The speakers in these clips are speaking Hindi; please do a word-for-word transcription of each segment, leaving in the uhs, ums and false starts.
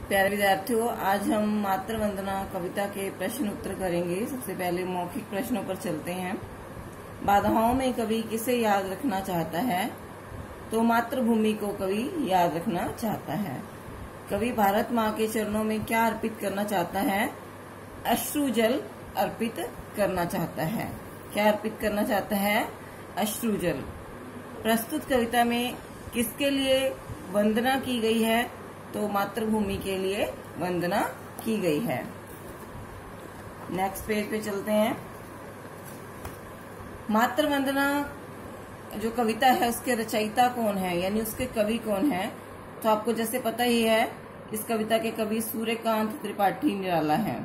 प्यारे विद्यार्थियों, आज हम मातृ वंदना कविता के प्रश्न उत्तर करेंगे। सबसे पहले मौखिक प्रश्नों पर चलते हैं। बाधाओं में कवि किसे याद रखना चाहता है? तो मातृभूमि को कवि याद रखना चाहता है। कवि भारत माँ के चरणों में क्या अर्पित करना चाहता है? अश्रु जल अर्पित करना चाहता है। क्या अर्पित करना चाहता है? अश्रु जल। प्रस्तुत कविता में किसके लिए वंदना की गई है? तो मातृभूमि के लिए वंदना की गई है। नेक्स्ट पेज पे चलते हैं। मातृ वंदना जो कविता है उसके रचयिता कौन है, यानी उसके कवि कौन है? तो आपको जैसे पता ही है, इस कविता के कवि सूर्यकांत त्रिपाठी निराला हैं।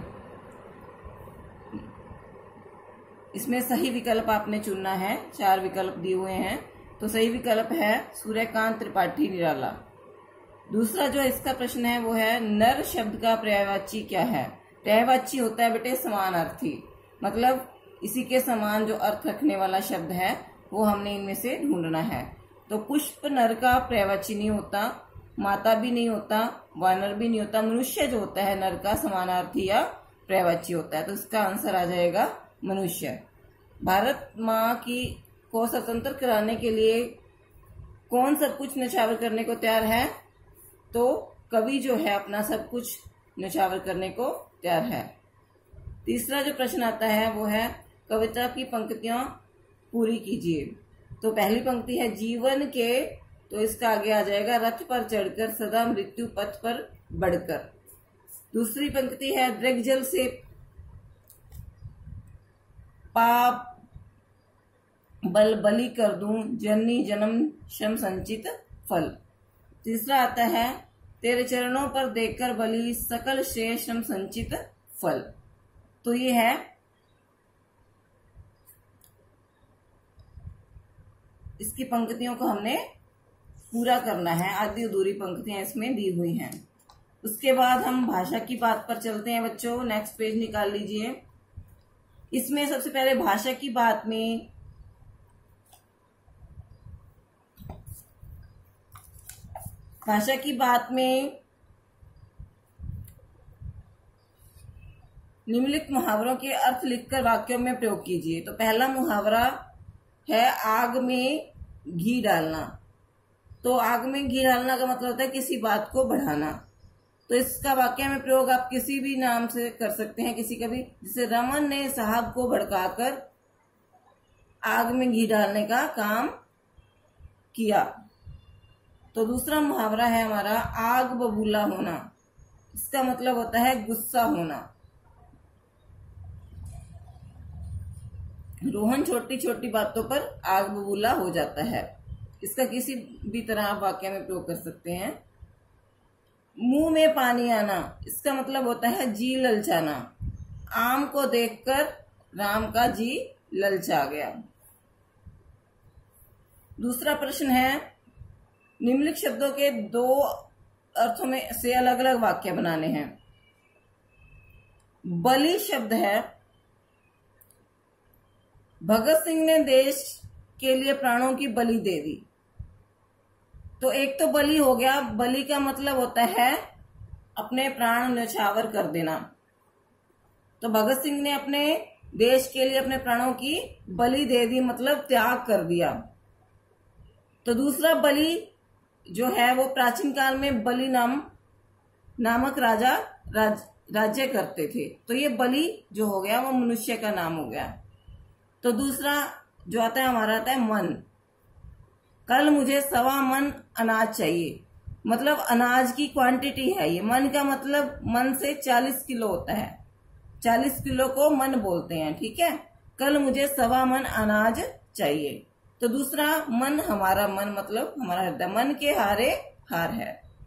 इसमें सही विकल्प आपने चुनना है। चार विकल्प दिए हुए हैं, तो सही विकल्प है सूर्यकांत त्रिपाठी निराला। दूसरा जो इसका प्रश्न है वो है, नर शब्द का पर्यायवाची क्या है? पर्यायवाची होता है बेटे समानार्थी, मतलब इसी के समान जो अर्थ रखने वाला शब्द है वो हमने इनमें से ढूंढना है। तो पुष्प नर का पर्यायवाची नहीं होता, माता भी नहीं होता, वानर भी नहीं होता। मनुष्य जो होता है नर का समानार्थी या पर्यायवाची होता है, तो इसका आंसर आ जाएगा मनुष्य। भारत माँ की को स्वतंत्र कराने के लिए कौन सब कुछ न्यौछावर करने को तैयार है? तो कवि जो है अपना सब कुछ न्यौछावर करने को तैयार है। तीसरा जो प्रश्न आता है वो है, कविता की पंक्तियां पूरी कीजिए। तो पहली पंक्ति है जीवन के, तो इसका आगे आ जाएगा रथ पर चढ़कर सदा मृत्यु पथ पर बढ़कर। दूसरी पंक्ति है, दृग्जल से पाप बल बलि कर दूं, जननी जन्म श्रम संचित फल। तीसरा आता है, तेरे चरणों पर देखकर बलि सकल श्रेय श्रम संचित फल। तो ये है इसकी पंक्तियों को हमने पूरा करना है। आधी अधूरी पंक्तियां इसमें दी हुई हैं। उसके बाद हम भाषा की बात पर चलते हैं बच्चों। नेक्स्ट पेज निकाल लीजिए। इसमें सबसे पहले भाषा की बात में भाषा की बात में निम्नलिखित मुहावरों के अर्थ लिखकर वाक्यों में प्रयोग कीजिए। तो पहला मुहावरा है, आग में घी डालना। तो आग में घी डालना का मतलब होता है किसी बात को बढ़ाना। तो इसका वाक्य में प्रयोग आप किसी भी नाम से कर सकते हैं, किसी का भी। जैसे रमन ने साहब को भड़काकर आग में घी डालने का काम किया। तो दूसरा मुहावरा है हमारा, आग बबूला होना। इसका मतलब होता है गुस्सा होना। रोहन छोटी छोटी बातों पर आग बबूला हो जाता है। इसका किसी भी तरह आप वाक्य में प्रयोग कर सकते हैं। मुंह में पानी आना, इसका मतलब होता है जी ललचाना। आम को देखकर राम का जी ललचा गया। दूसरा प्रश्न है, निम्नलिखित शब्दों के दो अर्थों में से अलग अलग वाक्य बनाने हैं। बलि शब्द है, भगत सिंह ने देश के लिए प्राणों की बलि दे दी। तो एक तो बलि हो गया, बलि का मतलब होता है अपने प्राण न्यौछावर कर देना। तो भगत सिंह ने अपने देश के लिए अपने प्राणों की बलि दे दी, मतलब त्याग कर दिया। तो दूसरा बलि जो है वो प्राचीन काल में बलि नाम नामक राजा राज, राज्य करते थे। तो ये बलि जो हो गया वो मनुष्य का नाम हो गया। तो दूसरा जो आता है हमारा आता है मन। कल मुझे सवा मन अनाज चाहिए, मतलब अनाज की क्वांटिटी है ये। मन का मतलब मन से चालीस किलो होता है, चालीस किलो को मन बोलते हैं, ठीक है। कल मुझे सवा मन अनाज चाहिए। तो दूसरा मन, हमारा मन मतलब हमारा हृदय, मन के हारे हार है।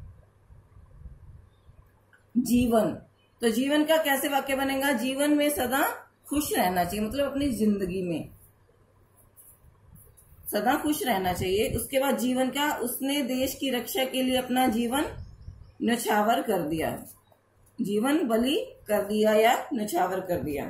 जीवन, तो जीवन का कैसे वाक्य बनेगा? जीवन में सदा खुश रहना चाहिए, मतलब अपनी जिंदगी में सदा खुश रहना चाहिए। उसके बाद जीवन का, उसने देश की रक्षा के लिए अपना जीवन न्यौछावर कर दिया। जीवन बलि कर दिया या न्यौछावर कर दिया।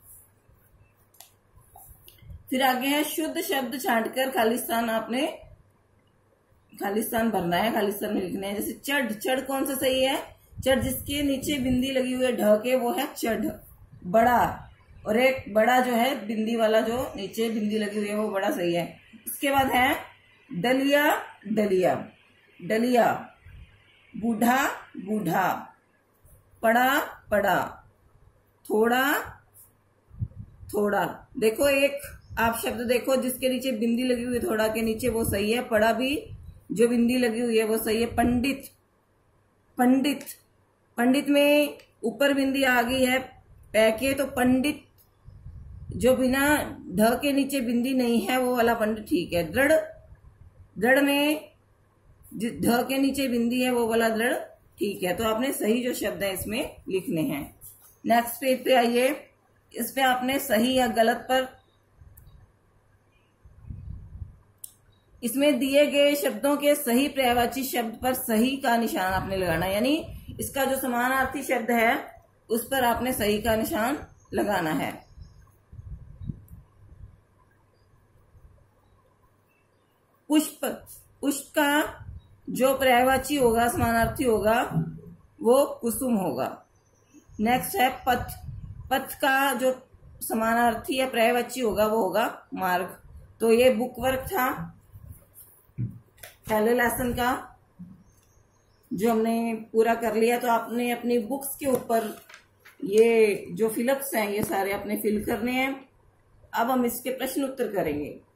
फिर आगे है, शुद्ध शब्द छांटकर खालिस्तान आपने खालिस्तान भरना है, खालिस्तान में लिखना है। जैसे चढ़, चढ़ कौन सा सही है? चढ़ जिसके नीचे बिंदी लगी हुई है ढ के, वो है चढ़, बड़ा। और एक बड़ा जो है बिंदी वाला, जो नीचे बिंदी लगी हुई है, वो बड़ा सही है। इसके बाद है डलिया, डलिया, डलिया, बूढ़ा, बूढ़ा, पड़ा, पड़ा, थोड़ा, थोड़ा। देखो एक आप शब्द देखो जिसके नीचे बिंदी लगी हुई है थोड़ा के नीचे, वो सही है। पड़ा भी जो बिंदी लगी हुई है वो सही है। पंडित, पंडित, पंडित में ऊपर बिंदी आ गई है पै के, तो पंडित जो बिना ढ के नीचे बिंदी नहीं है वो वाला पंडित ठीक है। दृढ़, दृढ़ में ढ के नीचे बिंदी है वो वाला दृढ़ ठीक है। तो आपने सही जो शब्द है इसमें लिखने हैं। नेक्स्ट पेज पे आइए, इस पे आपने सही या गलत पर, इसमें दिए गए शब्दों के सही पर्यायवाची शब्द पर सही का निशान आपने लगाना, यानी इसका जो समानार्थी शब्द है उस पर आपने सही का निशान लगाना है। पुष्प, पुष्प का जो पर्यायवाची होगा, समानार्थी होगा, वो कुसुम होगा। नेक्स्ट है पथ, पथ का जो समानार्थी या पर्यायवाची होगा वो होगा मार्ग। तो ये बुक वर्क था पहले लेसन का, जो हमने पूरा कर लिया। तो आपने अपनी बुक्स के ऊपर ये जो फिलअप्स हैं ये सारे आपने फिल करने हैं। अब हम इसके प्रश्न उत्तर करेंगे।